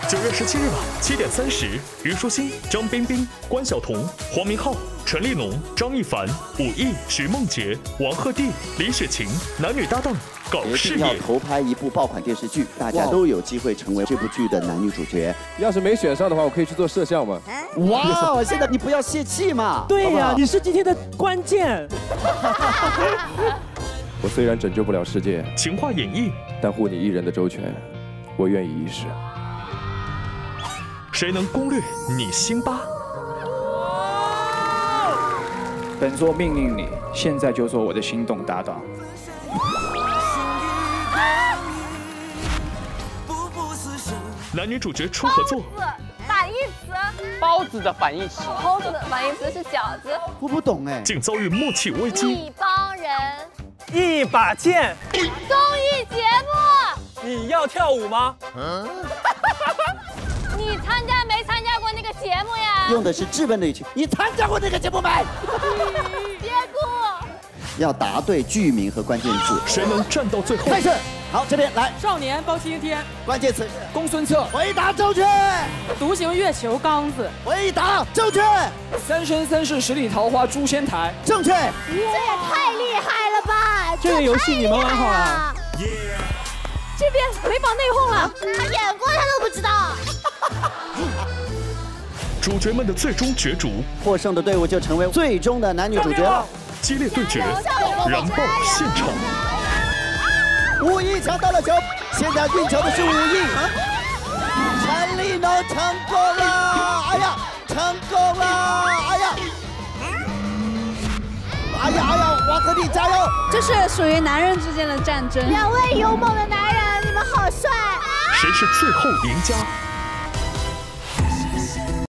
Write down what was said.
9月17日晚7点30，虞书欣、张彬彬、关晓彤、黄明昊、陈立农、张一凡、武艺、徐梦洁、王鹤棣、李雪琴男女搭档搞事业。 要投拍一部爆款电视剧，大家都有机会成为这部剧的男女主角。 要是没选上的话，我可以去做摄像吗？ 哇，现在你不要泄气嘛。 对呀，你是今天的关键。 我虽然拯救不了世界， 情话演绎， 但护你一人的周全，我愿意一试。 谁能攻略你辛巴？ 本座命令你，现在就做我的心动搭档。 男女主角初合作。 反义词。 包子的反义词。 包子的反义词是饺子。 我不懂哎。 竟遭遇默契危机。 一帮人。 一把剑。 综艺节目。 你要跳舞吗？ 你参加没参加过那个节目呀？ 用的是质问的语气。你参加过那个节目没？ 别哭。 要答对剧名和关键字。 谁能站到最后？ 开始。好，这边来。 少年包青天。 关键词是公孙策。 回答正确。 独行月球刚子。 回答正确。 三生三世十里桃花诛仙台。 正确。 这也太厉害了吧！ 这个游戏你们玩好了。 这边没绑内讧了，他演过他都不知道。 主角们的最终角逐， 获胜的队伍就成为最终的男女主角了。 激烈对决，燃爆现场。 武艺抢到了球，现在运球的是武艺。陈立农成功了！哎呀，成功了！哎呀！哎呀！王鹤棣加油！ 这是属于男人之间的战争。 2位勇猛的男人，你们好帅！ 谁是最后赢家？